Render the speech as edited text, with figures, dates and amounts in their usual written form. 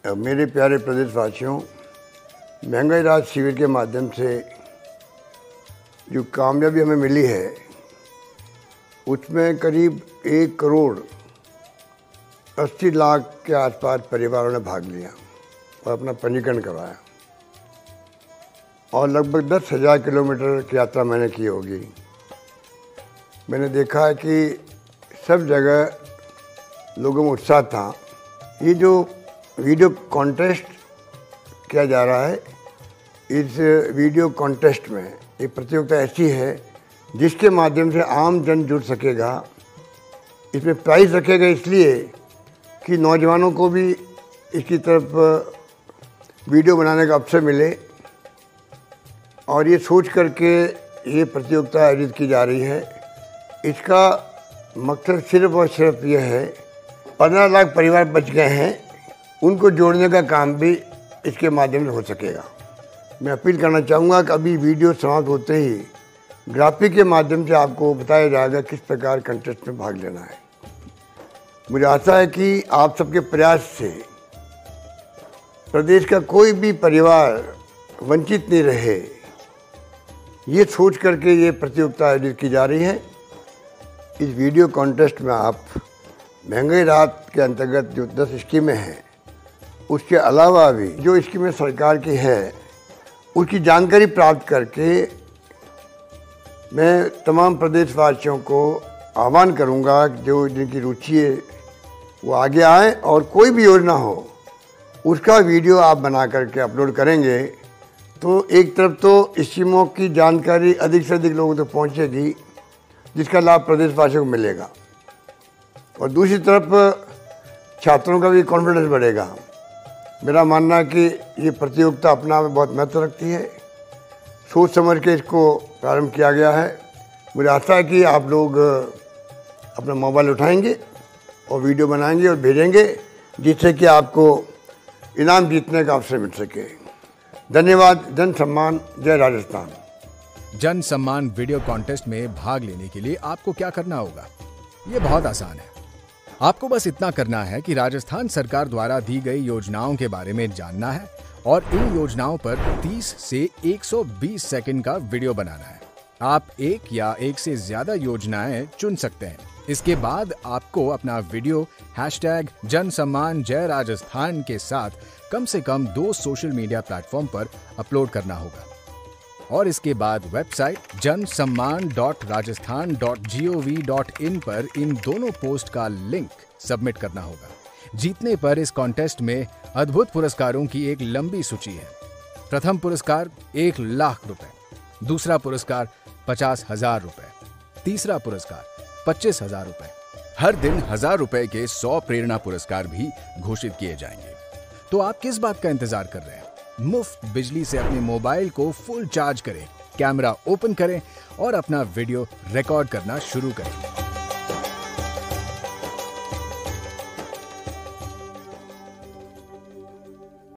मेरे प्यारे प्रदेशवासियों, महंगाई राहत शिविर के माध्यम से जो कामयाबी हमें मिली है उसमें करीब 1 करोड़ 80 लाख के आसपास परिवारों ने भाग लिया और अपना पंजीकरण करवाया और लगभग 10,000 किलोमीटर की यात्रा मैंने की होगी। मैंने देखा है कि सब जगह लोगों में उत्साह था। ये जो वीडियो कॉन्टेस्ट किया जा रहा है, इस वीडियो कॉन्टेस्ट में एक प्रतियोगिता ऐसी है जिसके माध्यम से आम जन जुड़ सकेगा। इसमें प्राइज़ रखेगा इसलिए कि नौजवानों को भी इसकी तरफ वीडियो बनाने का अवसर मिले और ये सोच करके ये प्रतियोगिता आयोजित की जा रही है। इसका मकसद सिर्फ और सिर्फ ये है, 15 लाख परिवार बच गए हैं, उनको जोड़ने का काम भी इसके माध्यम से हो सकेगा। मैं अपील करना चाहूँगा कि अभी वीडियो समाप्त होते ही ग्राफिक के माध्यम से आपको बताया जाएगा किस प्रकार कंटेस्ट में भाग लेना है। मुझे आशा है कि आप सबके प्रयास से प्रदेश का कोई भी परिवार वंचित नहीं रहे, ये सोच करके ये प्रतियोगिता आयोजित की जा रही है। इस वीडियो कॉन्टेस्ट में आप महंगाई राहत के अंतर्गत जो 10 स्कीमें हैं, उसके अलावा भी जो स्कीमें सरकार की है उसकी जानकारी प्राप्त करके मैं तमाम प्रदेशवासियों को आह्वान करूंगा जो जिनकी रुचि है वो आगे आएँ और कोई भी योजना हो उसका वीडियो आप बना करके अपलोड करेंगे तो एक तरफ तो स्कीमों की जानकारी अधिक से अधिक लोगों तक पहुंचेगी जिसका लाभ प्रदेशवासियों को मिलेगा और दूसरी तरफ छात्रों का भी कॉन्फिडेंस बढ़ेगा। मेरा मानना है कि ये प्रतियोगिता अपना में बहुत महत्व रखती है। सोच समझ के इसको प्रारंभ किया गया है। मुझे आशा है कि आप लोग अपना मोबाइल उठाएंगे और वीडियो बनाएंगे और भेजेंगे जिससे कि आपको इनाम जीतने का अवसर मिल सके। धन्यवाद। जन सम्मान, जय राजस्थान। जन सम्मान वीडियो कॉन्टेस्ट में भाग लेने के लिए आपको क्या करना होगा? ये बहुत आसान है। आपको बस इतना करना है कि राजस्थान सरकार द्वारा दी गई योजनाओं के बारे में जानना है और इन योजनाओं पर 30 से 120 सेकंड का वीडियो बनाना है। आप एक या एक से ज्यादा योजनाएं चुन सकते हैं। इसके बाद आपको अपना वीडियो #जनसम्मान_जय_राजस्थान के साथ कम से कम 2 सोशल मीडिया प्लेटफॉर्म पर अपलोड करना होगा और इसके बाद वेबसाइट jansamman.rajasthan.gov.in पर इन दोनों पोस्ट का लिंक सबमिट करना होगा। जीतने पर इस कॉन्टेस्ट में अद्भुत पुरस्कारों की एक लंबी सूची है। प्रथम पुरस्कार 1 लाख रुपए, दूसरा पुरस्कार 50,000 रुपए, तीसरा पुरस्कार 25,000 रुपए। हर दिन 1,000 रुपए के 100 प्रेरणा पुरस्कार भी घोषित किए जाएंगे। तो आप किस बात का इंतजार कर रहे हैं? मुफ्त बिजली से अपने मोबाइल को फुल चार्ज करें, कैमरा ओपन करें और अपना वीडियो रिकॉर्ड करना शुरू करें।